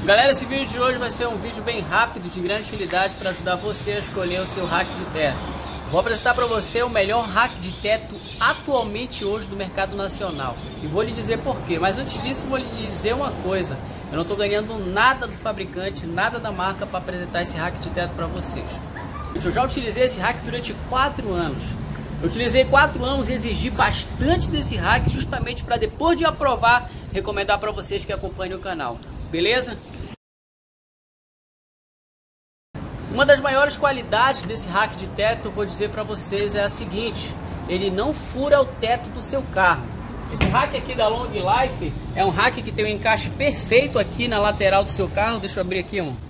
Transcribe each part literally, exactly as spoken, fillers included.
Galera, esse vídeo de hoje vai ser um vídeo bem rápido, de grande utilidade para ajudar você a escolher o seu hack de teto. Vou apresentar para você o melhor hack de teto atualmente hoje do mercado nacional. E vou lhe dizer por quê. Mas antes disso, vou lhe dizer uma coisa. Eu não estou ganhando nada do fabricante, nada da marca para apresentar esse hack de teto para vocês. Eu já utilizei esse hack durante quatro anos. Eu utilizei quatro anos e exigi bastante desse hack justamente para, depois de aprovar, recomendar para vocês que acompanhem o canal. Beleza? Uma das maiores qualidades desse hack de teto, eu vou dizer para vocês, é a seguinte: ele não fura o teto do seu carro. Esse hack aqui da Long Life é um hack que tem um encaixe perfeito aqui na lateral do seu carro. Deixa eu abrir aqui, ó.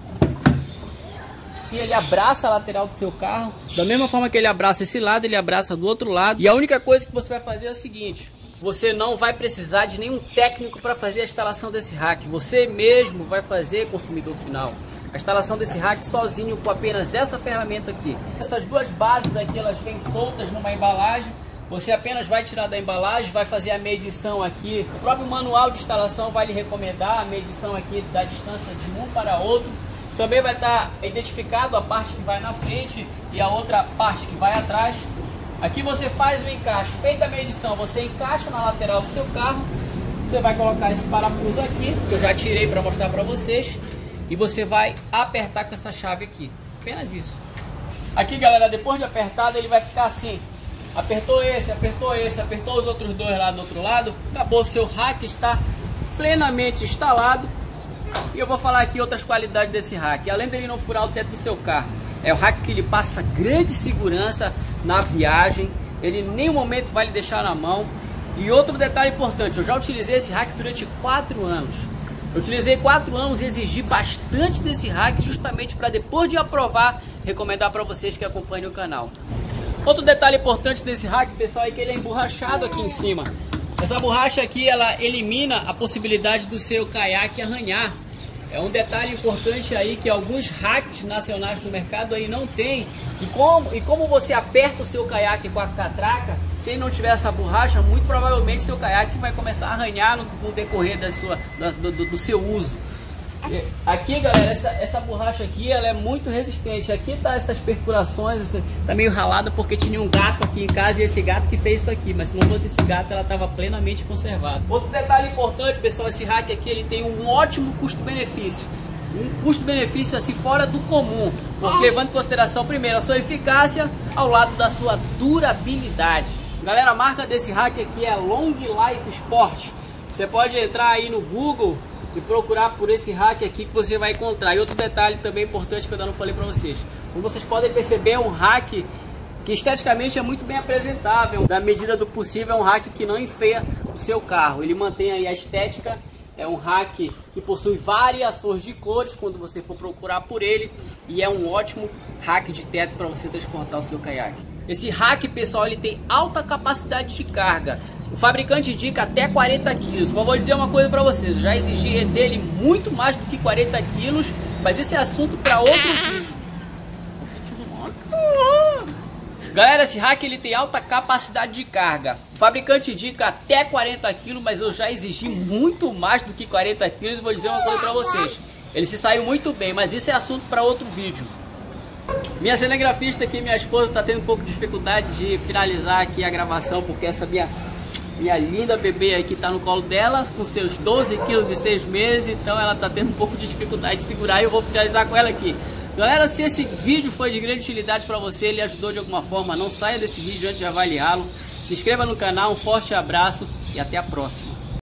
E ele abraça a lateral do seu carro. Da mesma forma que ele abraça esse lado, ele abraça do outro lado. E a única coisa que você vai fazer é o seguinte: você não vai precisar de nenhum técnico para fazer a instalação desse hack. Você mesmo vai fazer, consumidor final, a instalação desse hack sozinho com apenas essa ferramenta aqui. Essas duas bases aqui, elas vêm soltas numa embalagem. Você apenas vai tirar da embalagem, vai fazer a medição aqui. O próprio manual de instalação vai lhe recomendar a medição aqui da distância de um para outro. Também vai estar identificado a parte que vai na frente e a outra parte que vai atrás. Aqui você faz o encaixe. Feita a medição, você encaixa na lateral do seu carro. Você vai colocar esse parafuso aqui, que eu já tirei para mostrar para vocês. E você vai apertar com essa chave aqui. Apenas isso. Aqui, galera, depois de apertado, ele vai ficar assim. Apertou esse, apertou esse, apertou os outros dois lá do outro lado. Acabou, seu hack está plenamente instalado. E eu vou falar aqui outras qualidades desse hack. Além dele não furar o teto do seu carro, é o hack que lhe passa grande segurança na viagem. Ele em nenhum momento vai lhe deixar na mão. E outro detalhe importante: eu já utilizei esse hack durante quatro anos. Eu utilizei quatro anos e exigi bastante desse hack justamente para, depois de aprovar, recomendar para vocês que acompanhem o canal. Outro detalhe importante desse hack, pessoal, é que ele é emborrachado aqui em cima. Essa borracha aqui, ela elimina a possibilidade do seu caiaque arranhar. É um detalhe importante aí que alguns hacks nacionais do mercado aí não tem. E como, e como você aperta o seu caiaque com a catraca, se ele não tiver essa borracha, muito provavelmente seu caiaque vai começar a arranhar no, no decorrer da sua, da, do, do seu uso. E aqui, galera, essa, essa borracha aqui, ela é muito resistente. Aqui tá essas perfurações, tá meio ralada porque tinha um gato aqui em casa e esse gato que fez isso aqui. Mas se não fosse esse gato, ela estava plenamente conservada. Outro detalhe importante, pessoal, esse hack aqui, ele tem um ótimo custo-benefício. Um custo-benefício assim fora do comum, porque levando em consideração primeiro a sua eficácia ao lado da sua durabilidade. Galera, a marca desse hack aqui é Long Life Sport. Você pode entrar aí no Google e procurar por esse hack aqui que você vai encontrar. E outro detalhe também importante que eu ainda não falei para vocês: como vocês podem perceber, é um hack que esteticamente é muito bem apresentável. Na medida do possível, é um hack que não enfeia o seu carro. Ele mantém aí a estética. É um hack que possui variações de cores quando você for procurar por ele. E é um ótimo hack de teto para você transportar o seu caiaque. Esse hack, pessoal, ele tem alta capacidade de carga. O fabricante indica até quarenta quilos. Mas vou dizer uma coisa para vocês: eu já exigi dele muito mais do que quarenta quilos. Mas esse é assunto para outro vídeo. Galera, esse hack ele tem alta capacidade de carga. O fabricante indica até quarenta quilos, mas eu já exigi muito mais do que quarenta quilos. Vou dizer uma coisa para vocês: ele se saiu muito bem, mas isso é assunto para outro vídeo. Minha cinegrafista aqui, minha esposa, está tendo um pouco de dificuldade de finalizar aqui a gravação, porque essa minha, minha linda bebê aqui está no colo dela, com seus doze quilos e seis meses, então ela está tendo um pouco de dificuldade de segurar e eu vou finalizar com ela aqui. Galera, se esse vídeo foi de grande utilidade para você, ele ajudou de alguma forma, não saia desse vídeo antes de avaliá-lo. Se inscreva no canal, um forte abraço e até a próxima.